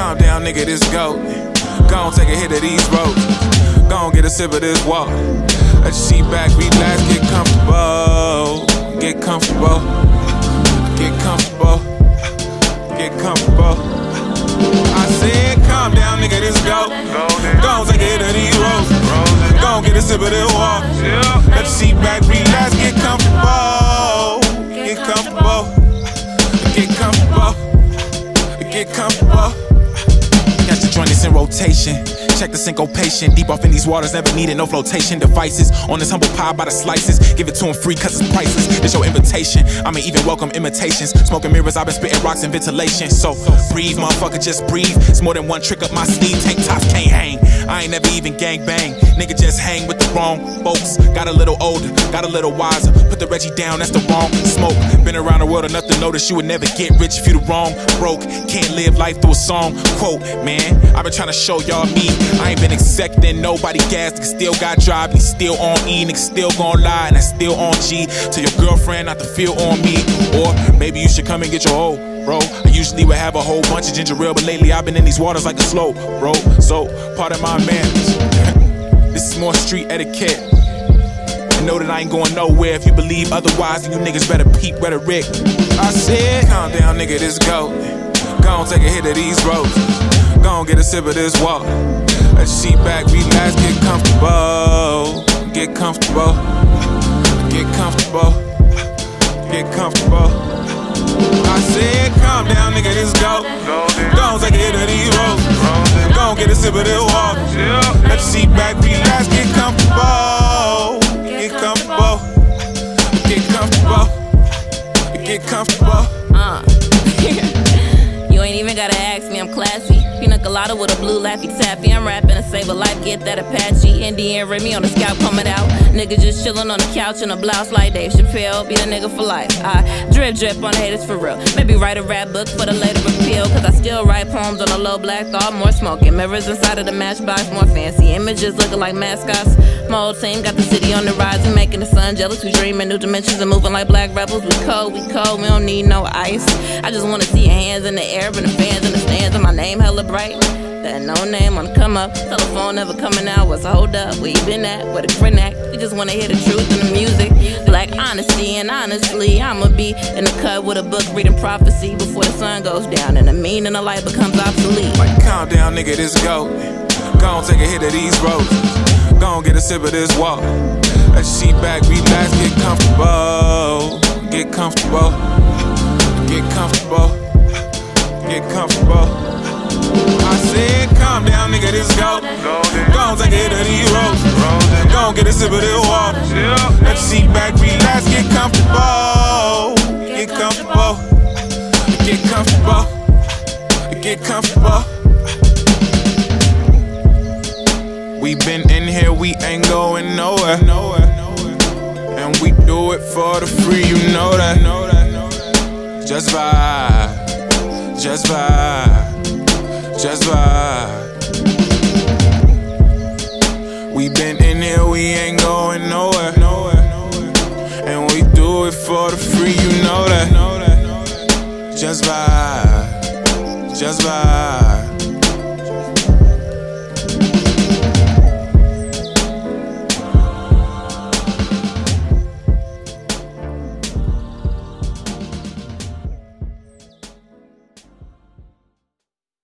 calm down, nigga, this goat. Gon' take a hit of these ropes. Gon' get a sip of this walk. Let your seat back, relax, get comfortable. Get comfortable. Get comfortable. Get comfortable. I said, calm down, nigga, this goat. Gon' take a hit of these ropes. Gon' get a sip of this walk. Let your seat back, relax, get comfortable. Get comfortable. Get comfortable. Get comfortable. Got your joints in rotation. Check the syncopation. Deep off in these waters, never needed no flotation devices. On this humble pie by the slices. Give it to him free cause it's priceless. It's your invitation. I'ma even welcome imitations. Smoking mirrors, I've been spitting rocks and ventilation. So breathe, motherfucker, just breathe. It's more than one trick up my sleeve. Tank tops can't hang. I ain't never even gang bang. Nigga just hang with the wrong folks. Got a little older, got a little wiser. Put the Reggie down, that's the wrong smoke. Been around the world enough to notice you would never get rich if you the wrong broke. Can't live life through a song. Quote, man, I've been trying to show y'all me. I ain't been accepting nobody gas. Nigga still got drive, nigga still on E. Nigga still gon' lie, and I still on G. Tell your girlfriend not to feel on me. Or maybe you should come and get your hoe, bro. I usually would have a whole bunch of ginger ale, but lately I've been in these waters like a slow, bro. So, part of my manners. This is more street etiquette. And know that I ain't going nowhere. If you believe otherwise, then you niggas better peep rhetoric. I said, calm down, nigga, this goat. Gon' take a hit of these ropes. Gon' get a sip of this walk. Let your seat back, relax, get comfortable. Get comfortable. Get comfortable. Get comfortable. I said, calm down, nigga, this goat. Gon' take a hit of these ropes. Gon' get a sip of this walk. Let your seat back, relax, get comfortable. Get comfortable. Get comfortable. Get comfortable. You ain't even gotta ask me, I'm classy. Pina colada with a blue Laffy Taffy. I'm rapping to save a life, get that Apache. Indian Remy on the scalp coming out. Nigga just chillin' on the couch in a blouse like Dave Chappelle. Be the nigga for life. I drip on the haters for real. Maybe write a rap book for the later appeal. Cause I still write poems on a low black thought. More smoking, mirrors inside of the matchbox. More fancy images looking like mascots. My whole team got the city on the rise. We making the sun jealous. We dreaming new dimensions and moving like black rebels. We cold. We don't need no ice. I just wanna see your hands in the air and the fans in the stands. And my name hella bright. That no name on the come up. Telephone never coming out. What's a hold up? Where you been at? Where the friend at? We just wanna hear the truth in the music. Black honesty, and honestly, I'ma be in the cut with a book reading prophecy before the sun goes down and the meaning of the light becomes obsolete. Like, calm down, nigga, this goat. Gon' take a hit of these ropes. Gon' get a sip of this walk. Let your seat back, relax, get comfortable. Get comfortable. Get comfortable. Get comfortable. I said, calm down, nigga, this goat. Gon' take a hit of these ropes. Gon' get a sip of this water. Let your seat back, relax, get comfortable. Get comfortable. Get comfortable. Get comfortable. We been in here, we ain't going nowhere. And we do it for the free, you know that. Just vibe. Just vibe. Just vibe. We been in here, we ain't going nowhere. And we do it for the free, you know that. Just vibe. Just vibe.